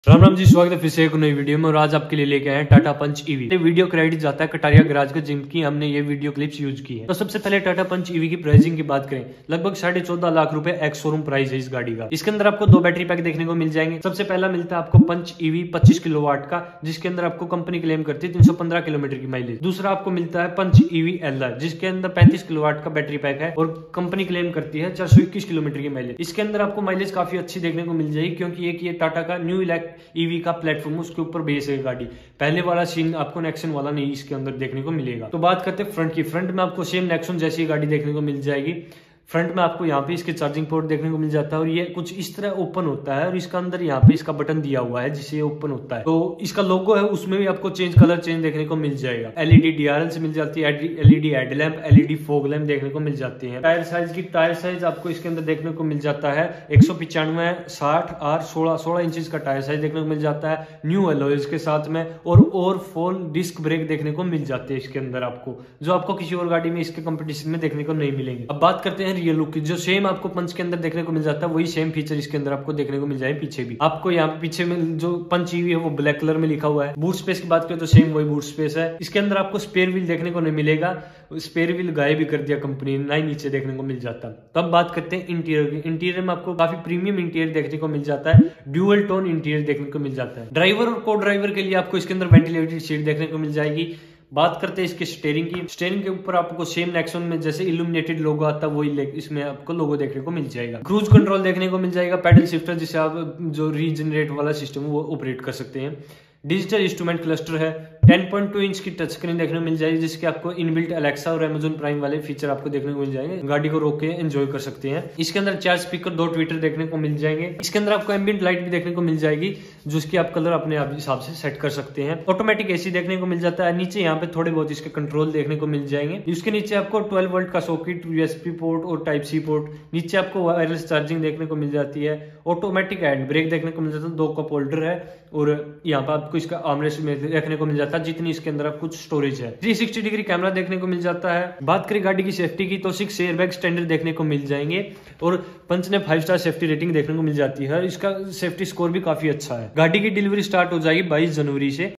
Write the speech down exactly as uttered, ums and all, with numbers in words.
राम राम जी, स्वागत है फिर से एक नई वीडियो में। और आज आपके लिए लेके आए हैं टाटा पंच ईवी। ये वीडियो क्रेडिट जाता है कटारिया गैराज का, जिनकी हमने ये वीडियो क्लिप्स यूज की है। तो सबसे पहले टाटा पंच ईवी की प्राइसिंग की बात करें, लगभग साढ़े चौदह लाख रुपए एक्स शोरूम प्राइस है इस गाड़ी का। इसके अंदर आपको दो बैटरी पैक देखने को मिल जाएंगे। सबसे पहला मिलता है आपको पंच ईवी पच्चीस किलो वाट का, जिसके अंदर आपको कंपनी क्लेम करती है तीन सौ पंद्रह किलोमीटर की माइलेज। दूसरा आपको मिलता है पंच ईवी एल आर, जिसके अंदर पैंतीस किलो वाट का बैटरी पैक है और कंपनी क्लेम करती है चार सौ इक्कीस किलोमीटर की माइलेज। इसके अंदर आपको माइलेज काफी अच्छी देखने को मिल जाएगी, क्योंकि एक ये टाटा का न्यू इलेक्ट ईवी का प्लेटफॉर्म, उसके ऊपर बेस है गाड़ी। पहले वाला सीन आपको नेक्सन वाला नहीं इसके अंदर देखने को मिलेगा। तो बात करते हैं फ्रंट की। फ्रंट में आपको सेम नेक्सन जैसी गाड़ी देखने को मिल जाएगी। फ्रंट में आपको यहाँ पे इसके चार्जिंग पोर्ट देखने को मिल जाता है और ये कुछ इस तरह ओपन होता है और इसका अंदर यहाँ पे इसका बटन दिया हुआ है जिससे ये ओपन होता है। तो इसका लोगो है, उसमें भी आपको चेंज कलर चेंज देखने को मिल जाएगा। एलईडी डीआरएल से मिल जाती है, LED headlamp, LED fog lamp देखने को मिल जाती है। टायर साइज की टायर साइज आपको इसके अंदर देखने को मिल जाता है एक सौ पिचानवे साठ आर सोलह सोलह इंच का टायर साइज देखने को मिल जाता है न्यू एलॉयज के साथ में। और और फोर डिस्क ब्रेक देखने को मिल जाते हैं इसके अंदर आपको, जो आपको किसी और गाड़ी में इसके कंपटीशन में देखने को नहीं मिलेंगे। अब बात करते हैं रियर लुक की। जो सेम आपको पंच के अंदर देखने को मिल जाता है वही सेम फीचर इसके अंदर आपको देखने को मिल जाए पीछे भी। आपको यहाँ पीछे में जो पंच ईवी है वो ब्लैक कलर में लिखा हुआ है। बूट स्पेस की बात करें तो सेम वही बूट स्पेस है। इसके अंदर आपको स्पेयर व्हील देखने को नहीं मिलेगा, स्पेयर व्हील गायब भी कर दिया कंपनी ने, ना ही नीचे देखने को मिल जाता। तो अब बात करते हैं इंटीरियर की। इंटीरियर में आपको काफी प्रीमियम इंटीरियर देखने को मिल जाता है, ड्यूअल टोन इंटीरियर देखने को मिल जाता है। ड्राइवर और को ड्राइवर के लिए आपको इसके अंदर वेंटिलेटेड सीट देखने को मिल जाएगी। बात करते हैं इसके स्टीयरिंग की। स्टीयरिंग के ऊपर आपको सेम नेक्सन में जैसे इल्यूमिनेटेड लोगो आता है वही इसमें आपको लोगो देखने को मिल जाएगा। क्रूज कंट्रोल देखने को मिल जाएगा, पैडल शिफ्टर जिसे आप जो रीजनरेट वाला सिस्टम वो ऑपरेट कर सकते हैं। डिजिटल इंस्ट्रूमेंट क्लस्टर है, टेन पॉइंट टू इंच की टच स्क्रीन देखने को मिल जाएगी, जिसके आपको इनबिल्ट अलेक्सा और अमेज़न प्राइम वाले फीचर आपको देखने को मिल जाएंगे। गाड़ी को रोक के एंजॉय कर सकते हैं। इसके अंदर चार स्पीकर, दो ट्विटर देखने को मिल जाएंगे। इसके अंदर आपको एम्बिएंट लाइट भी देखने को मिल जाएगी, जिसकी आप कलर अपने आप हिसाब से सेट कर सकते हैं। ऑटोमेटिक एसी देखने को मिल जाता है। नीचे यहाँ पे थोड़े बहुत इसके कंट्रोल देखने को मिल जाएंगे। इसके नीचे आपको ट्वेल्व वोल्ट का सॉकेट, यूएसबी पोर्ट और टाइप सी पोर्ट। नीचे आपको वायरलेस चार्जिंग देखने को मिल जाती है। ऑटोमेटिक हैंड ब्रेक देखने को मिल जाता है, दो कप होल्डर है और यहाँ पर आपको इसका आर्मरेस्ट देखने को मिल जाता है, जितनी इसके अंदर कुछ स्टोरेज है। थ्री सिक्सटी डिग्री कैमरा देखने को मिल जाता है। बात करें गाड़ी की सेफ्टी की तो सिक्स एयरबैग स्टैंडर्ड देखने को मिल जाएंगे और पंच ने फाइव स्टार सेफ्टी रेटिंग देखने को मिल जाती है। इसका सेफ्टी स्कोर भी काफी अच्छा है। गाड़ी की डिलीवरी स्टार्ट हो जाएगी बाईस जनवरी से।